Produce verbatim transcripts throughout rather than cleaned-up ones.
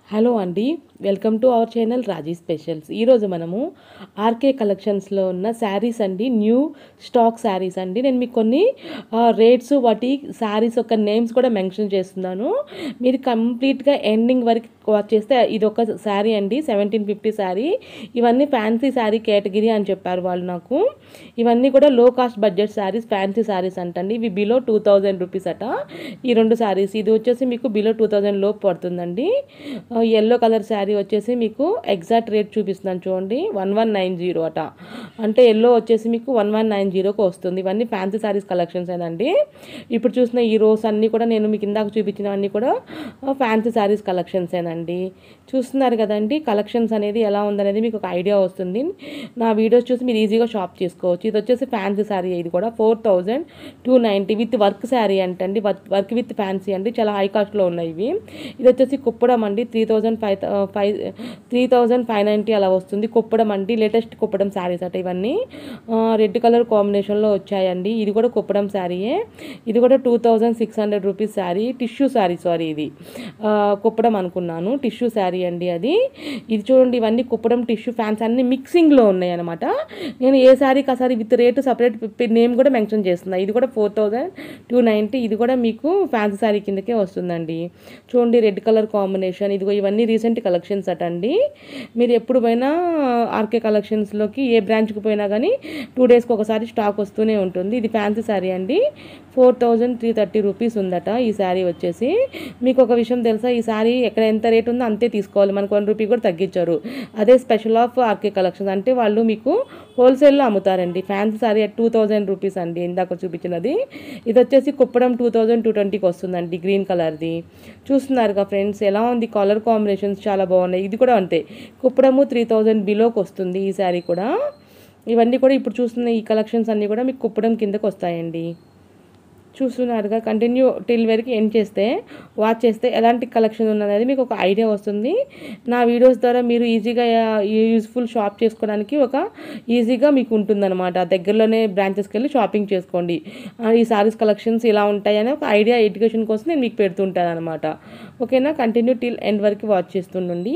Hello అండి, welcome to our channel Raji specials. ఈరోజు మనము ఆర్కే కలెక్షన్స్లో ఉన్న శారీస్ అండి, న్యూ స్టాక్ శారీస్ అండి. నేను మీకు కొన్ని రేట్స్ వాటి శారీస్ యొక్క నేమ్స్ కూడా మెన్షన్ చేస్తున్నాను. మీరు కంప్లీట్గా ఎండింగ్ వరకు వాచ్ చేస్తే ఇది ఒక శారీ అండి, సెవెంటీన్ ఫిఫ్టీ శారీ. ఇవన్నీ ఫ్యాన్సీ శారీ కేటగిరీ అని చెప్పారు వాళ్ళు నాకు. ఇవన్నీ కూడా low cost budget saris, fancy saris అంటండి. ఇవి బిలో టూ థౌజండ్ రూపీస్ అట ఈ రెండు శారీస్. ఇది వచ్చేసి మీకు బిలో టూ థౌజండ్ లోపు పడుతుందండి. ఎల్లో కలర్ శారీ వచ్చేసి మీకు ఎగ్జాక్ట్ రేట్ చూపిస్తున్నాను చూడండి, వన్ వన్ నైన్ జీరో అట. అంటే ఎల్లో వచ్చేసి మీకు వన్ వన్ నైన్ జీరోకి వస్తుంది. ఇవన్నీ ఫ్యాన్సీ శారీస్ కలెక్షన్స్ ఏనండి. ఇప్పుడు చూసిన ఈ రోస్ అన్నీ కూడా నేను మీకు ఇందాక చూపించినవన్నీ కూడా ఫ్యాన్సీ శారీస్ కలెక్షన్స్ ఏనండి. చూస్తున్నారు కదండి, కలెక్షన్స్ అనేది ఎలా ఉందనేది మీకు ఒక ఐడియా వస్తుంది. నా వీడియోస్ చూసి మీరు ఈజీగా షాప్ చేసుకోవచ్చు. ఇది వచ్చేసి ఫ్యాన్సీ శారీ, ఇది కూడా four thousand two ninety with work sari అంటండి. వర్క్ విత్ ఫ్యాన్సీ అండి, చాలా హై కాస్ట్లో ఉన్నాయి ఇవి. ఇది వచ్చేసి కుప్పడం అండి, three thousand five five three thousand five ninety అలా వస్తుంది. కుప్పడం అండి, లేటెస్ట్ కుప్పడం శారీస్ అట ఇవన్నీ. రెడ్ కలర్ కాంబినేషన్లో వచ్చాయండి. ఇది కూడా కుప్పడం శారీయే. ఇది కూడా two thousand six hundred rupees sari, tissue sari. Sorry, ఇది కుప్పడం అనుకున్నాను, టిష్యూ శారీ అండి అది. ఇది చూడండి, ఇవన్నీ కుప్పడం టిష్యూ ఫ్యాన్స్ అన్ని మిక్సింగ్లో ఉన్నాయి అనమాట. నేను ఏ శారీకి ఆ sari with rate separate name కూడా మెన్షన్ చేస్తున్నాను. ఇది కూడా ఫోర్ థౌజండ్ టూ నైంటీ ఇది కూడా మీకు ఫ్యాన్సీ శారీ కిందకే వస్తుందండి. చూడండి, రెడ్ కలర్ కాంబినేషన్. ఇదిగో ఇవన్నీ రీసెంట్ కలెక్షన్స్ అటండి. మీరు ఎప్పుడు పోయినా ఆర్కే కలెక్షన్స్లోకి ఏ బ్రాంచ్కి పోయినా కానీ టూ డేస్కి ఒకసారి స్టాక్ వస్తూనే ఉంటుంది. ఇది ఫ్యాన్సీ శారీ అండి, four thousand three thirty rupees ఉందట ఈ శారీ వచ్చేసి. మీకు ఒక విషయం తెలుసా, ఈ శారీ ఎక్కడ ఎంత రేట్ ఉందో అంతే తీసుకోవాలి, మనకు వన్ రూపీ కూడా తగ్గించారు. అదే స్పెషల్ ఆఫ్ ఆర్కే కలెక్షన్స్, అంటే వాళ్ళు మీకు హోల్సేల్లో అమ్ముతారండి. Fancy sari two thousand rupees అండి ఇందాక చూపించినది. ఇది వచ్చేసి కుప్పడం టూ థౌజండ్ టూ ట్వంటీకి వస్తుందండి, గ్రీన్ కలర్ది. చూస్తున్నారుగా ఫ్రెండ్స్, ఎలా ఉంది, కలర్ కాంబినేషన్స్ చాలా బాగున్నాయి. ఇది కూడా అంతే, కుప్పడము త్రీ థౌజండ్ బిలోకి వస్తుంది ఈ శారీ కూడా. ఇవన్నీ కూడా ఇప్పుడు చూస్తున్న ఈ కలెక్షన్స్ అన్నీ కూడా మీకు కుప్పడం కిందకు వస్తాయండి. చూస్తున్నారుగా, కంటిన్యూ టిల్ వరకు ఎండ్ చేస్తే వాచ్ చేస్తే ఎలాంటి కలెక్షన్ ఉన్నది మీకు ఒక ఐడియా వస్తుంది. నా వీడియోస్ ద్వారా మీరు ఈజీగా యూజ్ఫుల్ షాప్ చేసుకోవడానికి ఒక ఈజీగా మీకు ఉంటుందన్నమాట. దగ్గరలోనే బ్రాంచెస్కి వెళ్ళి షాపింగ్ చేసుకోండి. ఈ సారీస్ కలెక్షన్స్ ఇలా ఉంటాయని ఒక ఐడియా, ఎడ్యుకేషన్ కోసం నేను మీకు పెడుతుంటాను అనమాట. ఓకేనా, కంటిన్యూ టిల్ ఎండ్ వరకు వాచ్ చేస్తుండండి.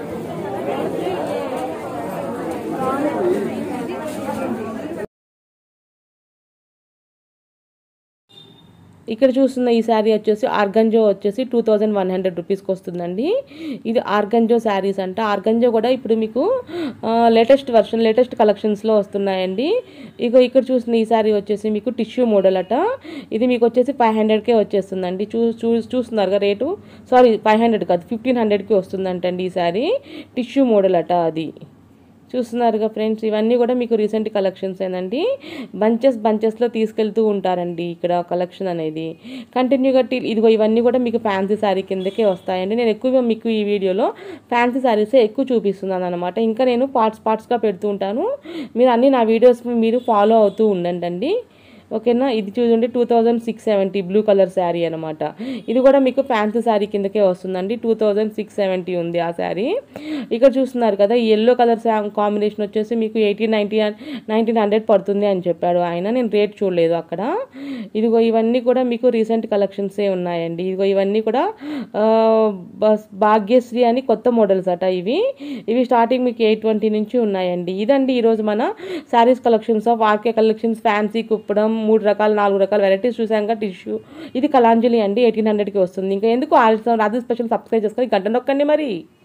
ఇక్కడ చూస్తున్న ఈ శారీ వచ్చేసి ఆర్గంజో వచ్చేసి టూ థౌజండ్ వన్ హండ్రెడ్ రూపీస్కి వస్తుందండి. ఇది ఆర్గంజో శారీస్ అంట. ఆర్గంజో కూడా ఇప్పుడు మీకు లేటెస్ట్ వర్షన్, లేటెస్ట్ కలెక్షన్స్లో వస్తున్నాయండి. ఇక ఇక్కడ చూస్తున్న ఈ శారీ వచ్చేసి మీకు టిష్యూ మోడల్ అట. ఇది మీకు వచ్చేసి ఫైవ్ హండ్రెడ్కే వచ్చేస్తుందండి. చూ చూ చూస్తున్నారుగా రేటు, సారీ ఫైవ్ హండ్రెడ్ కాదు, ఫిఫ్టీన్ హండ్రెడ్కి వస్తుందంటండి ఈ శారీ. టిష్యూ మోడల్ అట అది. చూస్తున్నారుగా ఫ్రెండ్స్, ఇవన్నీ కూడా మీకు రీసెంట్ కలెక్షన్స్ ఏనండి. బంచెస్ బంచెస్లో తీసుకెళ్తూ ఉంటారండి ఇక్కడ కలెక్షన్ అనేది. కంటిన్యూగా టీ ఇదిగో ఇవన్నీ కూడా మీకు ఫ్యాన్సీ శారీ కిందకే వస్తాయండి. నేను ఎక్కువగా మీకు ఈ వీడియోలో ఫ్యాన్సీ శారీసే ఎక్కువ చూపిస్తున్నాను అనమాట. ఇంకా నేను పార్ట్స్ పార్ట్స్గా పెడుతూ ఉంటాను. మీరు అన్నీ నా వీడియోస్ మీరు ఫాలో అవుతూ ఉండండి. ఓకేనా, ఇది చూడండి, two thousand six seventy blue colour sari అనమాట. ఇది కూడా మీకు ఫ్యాన్సీ శారీ కిందకే వస్తుందండి. టూ థౌజండ్ సిక్స్ సెవెంటీ ఉంది ఆ శారీ. ఇక్కడ చూస్తున్నారు కదా, ఈ ఎల్లో కలర్ కాంబినేషన్ వచ్చేసి మీకు ఎయిటీన్ నైన్టీ నైన్టీన్ హండ్రెడ్ పడుతుంది అని చెప్పాడు ఆయన. నేను రేట్ చూడలేదు అక్కడ. ఇదిగో ఇవన్నీ కూడా మీకు రీసెంట్ కలెక్షన్సే ఉన్నాయండి. ఇదిగో ఇవన్నీ కూడా భాగ్యశ్రీ అని కొత్త మోడల్స్ అట ఇవి. ఇవి స్టార్టింగ్ మీకు ఎయిట్ ట్వంటీ నుంచి ఉన్నాయండి. ఇదండి ఈరోజు మన saris collections of RK collections. Fancy, Kuppadam, మూడు రకాల నాలుగు రకాల వెరైటీస్ చూసాక టిష్యూ. ఇది కలాంజలి అండి, ఎయిటీన్ హండ్రెడ్కి వస్తుంది. ఇంకా ఎందుకు రాజీ స్పెషల్ సబ్స్క్రైబ్ చేసుకొని గంట నొక్కండి మరి.